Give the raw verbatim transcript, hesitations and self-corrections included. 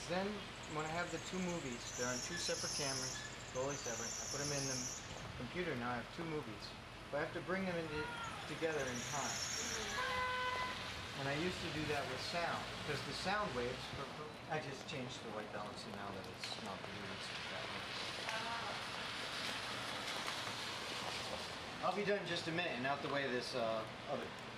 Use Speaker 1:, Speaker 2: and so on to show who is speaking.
Speaker 1: then when I have the two movies, they're on two separate cameras, totally separate. I put them in the computer now. I have two movies, but I have to bring them into, together in time. And I used to do that with sound, because the sound waves, I just changed the white balance now that it's not blue, it's that way. I'll be done in just a minute and out the way of this uh, oven.